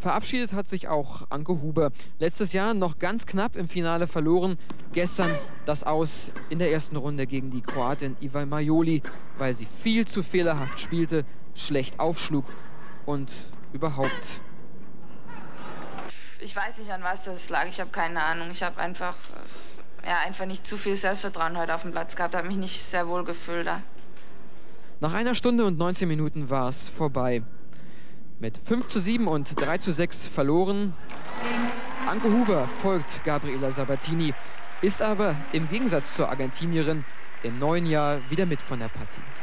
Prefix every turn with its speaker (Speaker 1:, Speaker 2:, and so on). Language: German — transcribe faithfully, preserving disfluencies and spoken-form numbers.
Speaker 1: Verabschiedet hat sich auch Anke Huber. Letztes Jahr noch ganz knapp im Finale verloren. Gestern das Aus in der ersten Runde gegen die Kroatin Iva Majoli, weil sie viel zu fehlerhaft spielte, schlecht aufschlug und überhaupt.
Speaker 2: Ich weiß nicht, an was das lag. Ich habe keine Ahnung. Ich habe einfach, ja, einfach nicht zu viel Selbstvertrauen heute auf dem Platz gehabt. Ich habe mich nicht sehr wohl gefühlt da.
Speaker 1: Nach einer Stunde und neunzehn Minuten war es vorbei. Mit fünf zu sieben und drei zu sechs verloren. Anke Huber folgt Gabriela Sabatini, ist aber im Gegensatz zur Argentinierin im neuen Jahr wieder mit von der Partie.